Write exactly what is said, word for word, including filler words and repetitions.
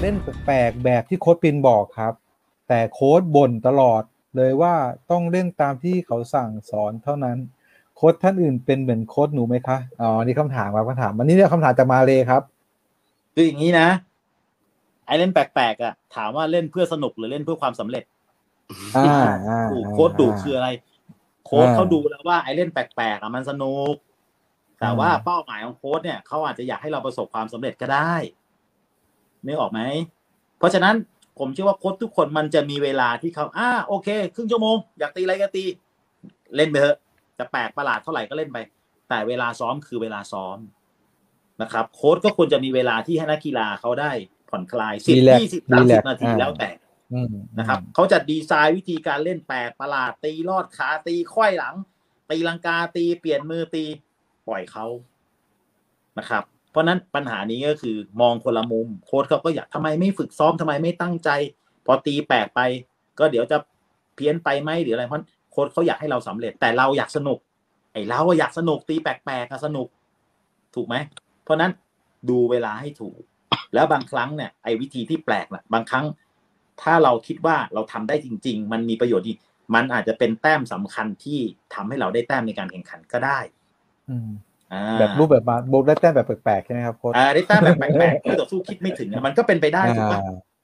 ล่นแปลกๆแบบที่โค้ชปินบอกครับแต่โค้ชบ่นตลอดเลยว่าต้องเล่นตามที่เขาสั่งสอนเท่านั้นโค้ชท่านอื่นเป็นเหมือนโค้ชหนูไหมคะอ๋อนี่คำถามครับคำถามวันนี้เนี่ยคำถามจากมาเลยครับคืออย่างนี้นะไอเล่นแปลกๆอ่ะถามว่าเล่นเพื่อสนุกหรือเล่นเพื่อความสำเร็จอ่าอ่าโค้ชดุคืออะไรโค้ชเขาดูแล้วว่าไอเล่นแปลกๆอ่ะมันสนุกแต่ว่าเป้าหมายของโค้ชเนี่ยเขาอาจจะอยากให้เราประสบความสำเร็จก็ได้นึกออกไหมเพราะฉะนั้นผมเชื่อว่าโค้ชทุกคนมันจะมีเวลาที่เขาอ่าโอเคครึ่งชั่วโมงอยากตีอะไรก็ตีเล่นไปเถอะจะแปลกประหลาดเท่าไหร่ก็เล่นไปแต่เวลาซ้อมคือเวลาซ้อมนะครับโค้ชก็ควรจะมีเวลาที่ให้นักกีฬาเขาได้ผ่อนคลายสิบ ยี่สิบ สามสิบนาทีแล้วแต่นะครับเขาจะดีไซน์วิธีการเล่นแปลกประหลาดตีลอดขาตีไขว้หลังตีลังกาตีเปลี่ยนมือตีปล่อยเขานะครับเพราะนั้นปัญหานี้ก็คือมองคนละมุมโค้ชเขาก็อยากทำไมไม่ฝึกซ้อมทำไมไม่ตั้งใจพอตีแปลกไปก็เดี๋ยวจะเพี้ยนไปไหมหรืออะไรเพราะโค้ชเขาอยากให้เราสำเร็จแต่เราอยากสนุกไอ้เราอยากสนุกตีแปลกๆสนุกถูกไหมเพราะนั้นดูเวลาให้ถูกแล้วบางครั้งเนี่ยไอ้วิธีที่แปลกน่ะบางครั้งถ้าเราคิดว่าเราทำได้จริงๆมันมีประโยชน์ดีมันอาจจะเป็นแต้มสำคัญที่ทำให้เราได้แต้มในการแข่งขันก็ได้แบบรูปแบบมาโบกได้แต้มแบบแปลกๆใช่ไหมครับโค้ชอ่าได้แต้มแบบแปลกๆที่ต่อสู้คิดไม่ถึงมันก็เป็นไปได้ถูกป่ะ